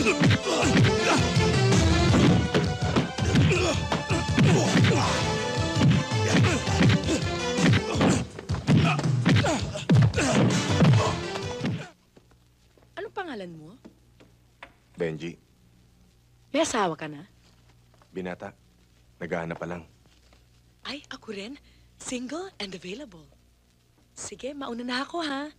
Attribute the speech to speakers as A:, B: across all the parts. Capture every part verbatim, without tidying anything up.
A: Anong pangalan mo?
B: Benji,
A: May asawa ka na?
B: binata. Naghahanap pa lang.
A: Ay, ako rin. Single and available. Sige, mauna na ako, ha?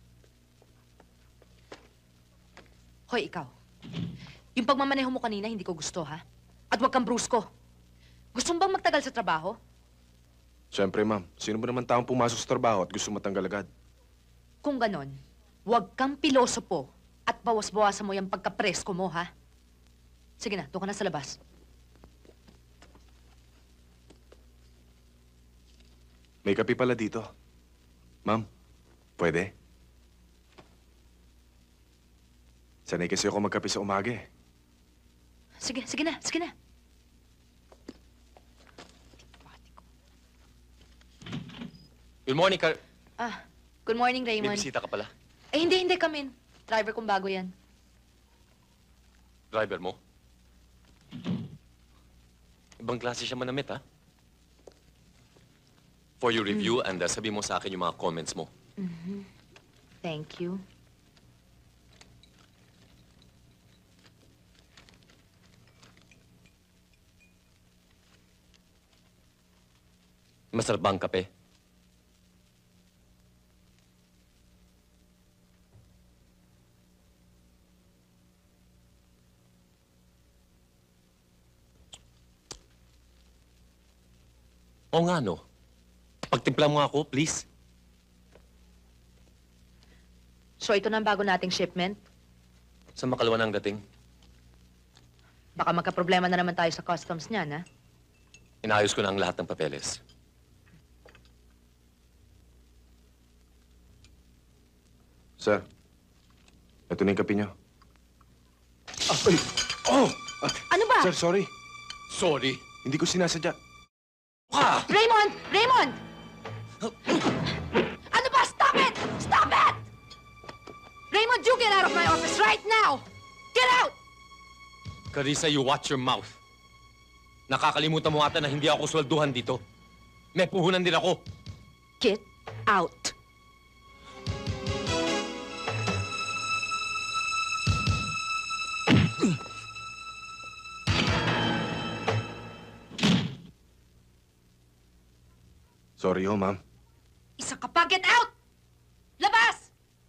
C: Hoy, ikaw. Yung pagmamaneho mo kanina, hindi ko gusto, ha? At huwag kang brusko. Gusto mo bang magtagal sa trabaho?
B: Siyempre, ma'am. Sino ba naman taong pumasok sa trabaho at gusto matanggal agad?
C: Kung ganon, huwag kang pilosopo at bawas-bawasan mo yung pagkapresko mo, ha? Sige na, doon ka na sa labas.
B: May kape pala dito. Ma'am, pwede? Sanay kasi ako magkape sa umaga eh.
C: Sige, sige na, sige na.
D: Good morning, Car...
C: Ah, good morning,
D: May
C: Raymond.
D: bisita ka pala.
C: Eh, hindi, hindi, come in. Driver kong bago yan.
D: Driver mo? Ibang klase siya manamit, ha? For your review, and uh, sabi mo sa akin yung mga comments mo.
C: Mm-hmm. Thank you.
D: Masarap ba ang kape? Oo nga, no? Pagtimpla mo ako, please.
C: So, ito na ang bago nating shipment.
D: Sa makalawa ng dating.
C: Baka magka-problema na naman tayo sa customs niyan, ha?
D: Inayos ko na ang lahat ng papeles.
B: Sir, ito na yung kape niyo. Ah, ay! Oh! Ah,
C: Ano ba?
B: sir, sorry.
D: Sorry.
B: Hindi ko sinasadya.
D: Ah!
C: Raymond! Raymond! Ano ba? Stop it! Stop it! Raymond, you get out of my office right now! Get out!
D: Carissa, you watch your mouth. Nakakalimutan mo ata na hindi ako swelduhan dito. May puhunan din ako.
C: Get out!
B: Sorry ho, ma'am.
C: Isa ka pa! Get out! Labas!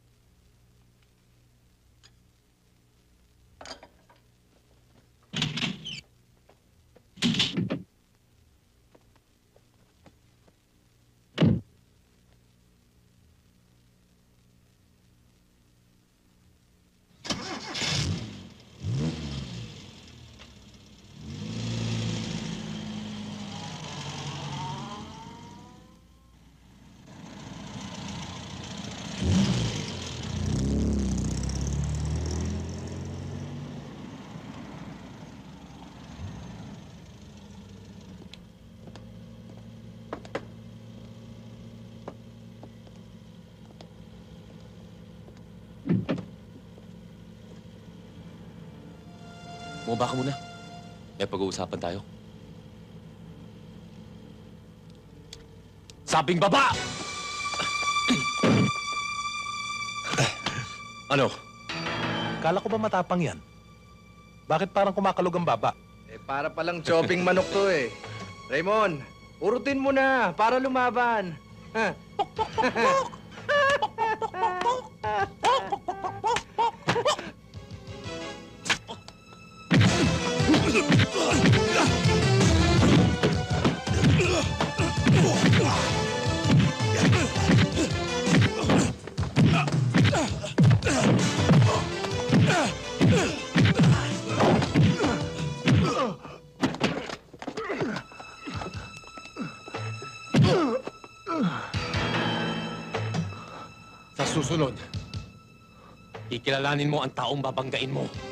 D: Bumaba ka muna. May pag-uusapan tayo. Sabing baba! Ano?
E: Kala ko ba matapang yan? Bakit parang kumakalog ang baba?
F: Eh, para palang chopping manok to eh. Raymond, urutin mo na para lumaban. Ha?
D: Sa susunod, ikilalanin mo ang taong babanggain mo.